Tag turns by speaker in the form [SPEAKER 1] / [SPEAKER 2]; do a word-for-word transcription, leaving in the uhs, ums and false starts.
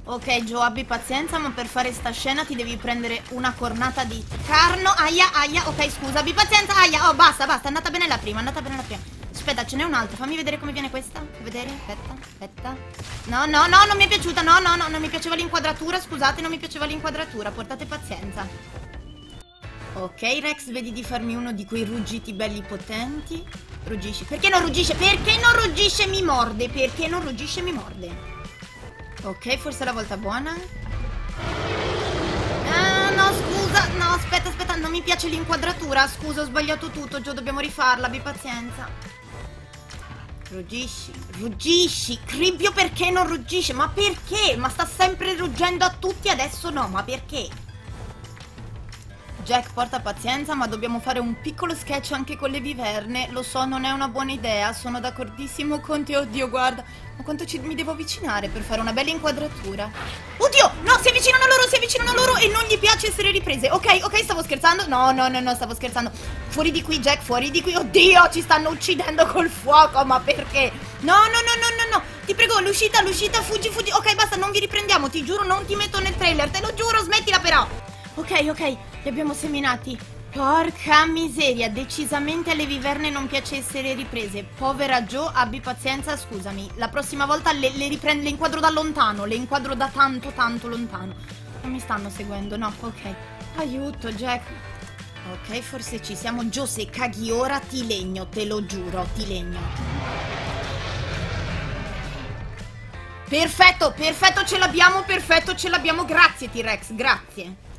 [SPEAKER 1] Ok, Joe, abbi pazienza, ma per fare sta scena ti devi prendere una cornata di carno. Aia, aia, ok, scusa, abbi pazienza, aia. Oh, basta, basta, è andata bene la prima, è andata bene la prima. Aspetta, ce n'è un'altra, fammi vedere come viene questa. Fai vedere, aspetta, aspetta. No, no, no, non mi è piaciuta, no, no, no, non mi piaceva l'inquadratura, scusate, non mi piaceva l'inquadratura, portate pazienza. Ok, Rex, vedi di farmi uno di quei ruggiti belli potenti. Ruggisci. Perché non ruggisce? Perché non ruggisce e mi morde? Perché non ruggisce e mi morde? Ok, forse è la volta buona. Ah, no, scusa. No, aspetta, aspetta, non mi piace l'inquadratura. Scusa, ho sbagliato tutto, Gio, dobbiamo rifarla, abbi pazienza. Ruggisci, ruggisci. Cribbio, perché non ruggisce? Ma perché? Ma sta sempre ruggendo a tutti, adesso no, ma perché? Jack, porta pazienza, ma dobbiamo fare un piccolo sketch anche con le viverne. Lo so, non è una buona idea, sono d'accordissimo con te. Oddio, guarda, ma quanto ci, mi devo avvicinare per fare una bella inquadratura. Oddio, no, si avvicinano a loro, si avvicinano a loro e non gli piace essere riprese. Ok, ok, stavo scherzando. No, no, no, no, stavo scherzando. Fuori di qui, Jack, fuori di qui. Oddio, ci stanno uccidendo col fuoco, ma perché? No, no, no, no, no, no. Ti prego, l'uscita, l'uscita, fuggi, fuggi. Ok, basta, non vi riprendiamo, ti giuro, non ti metto nel trailer, te lo giuro, smettila però. Ok, ok, li abbiamo seminati. Porca miseria, decisamente alle viverne non piace essere riprese. Povera Joe, abbi pazienza, scusami. La prossima volta le, le riprendo, le inquadro da lontano, le inquadro da tanto, tanto lontano. Non mi stanno seguendo, no, ok. Aiuto, Jack. Ok, forse ci siamo. Joe, se caghi ora ti legno, te lo giuro, ti legno. Perfetto, perfetto, ce l'abbiamo, perfetto, ce l'abbiamo. Grazie, T-Rex, grazie.